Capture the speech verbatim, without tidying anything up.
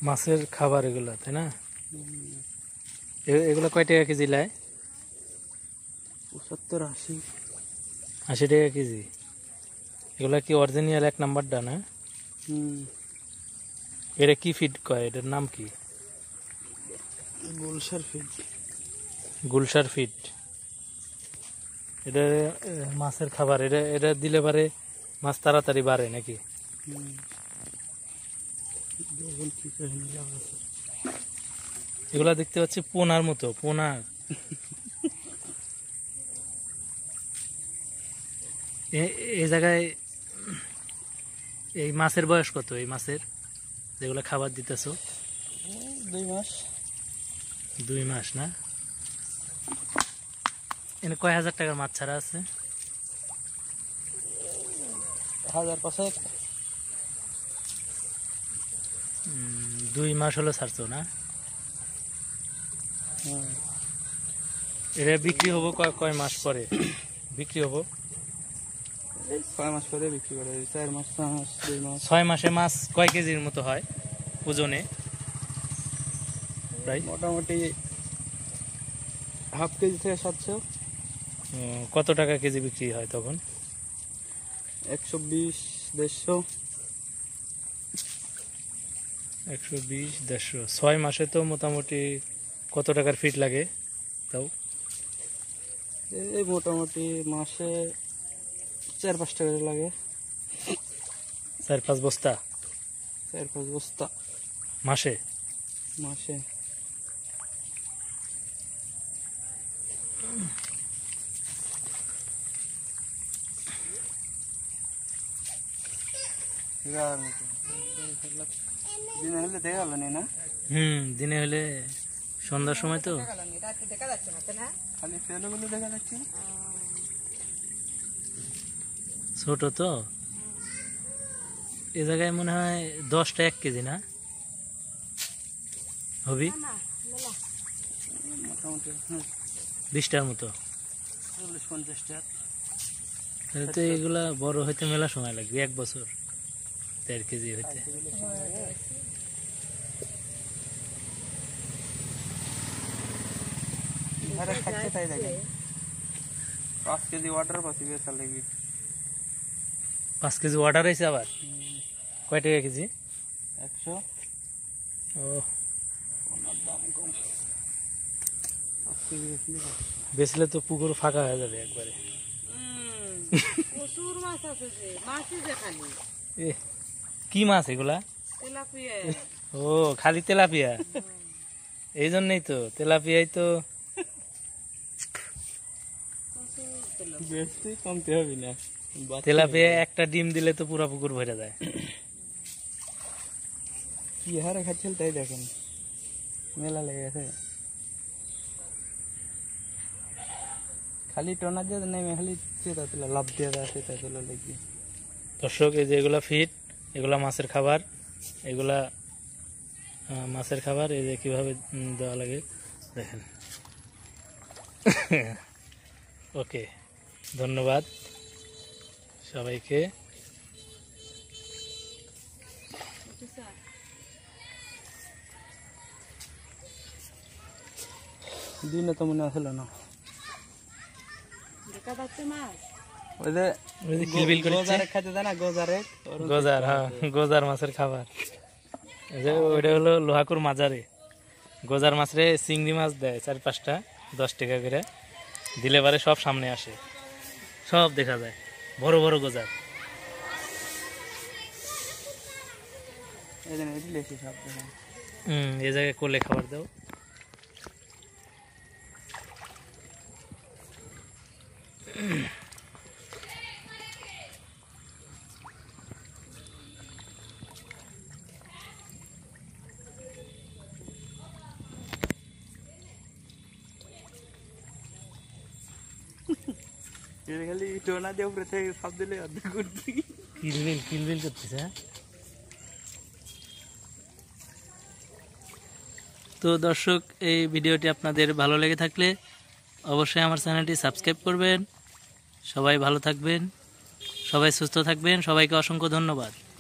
মাছের খাবার এগুলা, তাই না? এগুলা কয় টাকা কেজি লাই? পঁচাত্তর আশি আশি টাকা কেজি। এগুলা কি অরিজিনাল এক নাম্বারটা না? হুম। এটা কি ফিড কয়? এটার নাম কি? গুলশার ফিড। গুলশার ফিড। এটা মাছের খাবার। এটা এটা দিলে পারে মাছ তাড়াতাড়ি বাড়ে নাকি? এগুলা দেখতে পাচ্ছি পোনার মতো। পোনা এই জায়গায় এই মাছের বয়স কত? এই মাছের যেগুলো খাবার দিতেছ? দুই মাস। দুই মাস না? এনে কয় হাজার টাকার মাছ ছাড়া আছে? হাজার পাঁচেক। দুই মাস হলো ছাড়ছো না? এটা বিক্রি হবো কয় কয় মাস পরে বিক্রি হবো? ছয় মাস পরে বিক্রি করে। চার মাস ছয় মাস দুই মাস। ছয় মাসে মাছ কয় কেজির মতো হয় ওজনে? প্রায় মোটামুটি হাফ কেজি থেকে সাতশো। কত টাকা কেজি বিক্রি হয় তখন? একশো বিশ দেড়শো। একশো বিশ দেড়শো। ছয় মাসে তো মোটামুটি কত টাকার ফিট লাগে তাও? এই মোটামুটি মাসে চার পাঁচ টাকা লাগে। চার পাঁচ বস্তা? চার পাঁচ বস্তা মাসে? মাসে। দিনে হলে দেখা গেল না? হুম, দিনে হলে সন্ধ্যার সময় তো খালি ফেলগুলো দেখা যাচ্ছে। ছোট তো এ জায়গায় মনে হয় দশটা এক কেজি না হবি? মোটামুটি বিশটার মতো। চল্লিশ পঞ্চাশটা। তো এগুলা বড় হইতে মেলা সময় লাগবে, এক বছর দেড় কেজি হইতে। পাঁচ কেজি ওয়াটার পাচ্ছি বেচার লাগবে। পাঁচ কেজি ওয়াটার হয়েছে আবার? কয় টাকা কেজি? একশো। ও, দাম কম। বেচলে তো পুকুর ফাঁকা হয়ে যাবে একবারে। প্রচুর মাছ আছে যে, মাছই যে খালি। এ কি মাছ এগুলা? তেলাপিয়া। ও, খালি তেলাপিয়া। এই জন্যই তো তেলাপিয়াই তো কমতে হবে না। তেলাপিয়া একটা ডিম দিলে তো পুরা পুকুর ভরে যায়। কি হারে খাচ্ছিল তাই দেখেন, মেলা লেগে গেছে। খালি টোনা দিয়ে নেমে খালি চেতা তুলা লাভ দিয়ে দেয়, চেতা তুলা লেগে। দর্শক, এই যে এগুলা ফিট, এগুলা মাছের খাবার, এগুলা মাছের খাবার। এই যে কিভাবে দেওয়া লাগে দেখেন। ওকে, ধন্যবাদ সবাইকে। দিনে তো মনে আসলো না। দেখা যাচ্ছে মাছ। ওই যে কিলবিল করছে গোজারে খাইতে দেয় না, গোজারে গোজার। হ্যাঁ, গোজার মাছের খাবার। এই যে ওইটা হলো লোহাকুর মাজারে। গোজার মাছরে চিংড়ি মাছ দেয় চার পাঁচটা, দশ টাকা করে দিলে পারে সব সামনে আসে, সব দেখা যায়, বড় বড় গোজার। হম, এই জায়গায় কোলে খাবার দাও। খালি টোনা দিয়ে উপরে থেকে সব দিলে অর্ধেক করছি। কিলবিল কিলবিল করতেছে। তো দর্শক, এই ভিডিওটি আপনাদের ভালো লেগে থাকলে অবশ্যই আমার চ্যানেলটি সাবস্ক্রাইব করবেন। সবাই ভালো থাকবেন, সবাই সুস্থ থাকবেন। সবাইকে অসংখ্য ধন্যবাদ।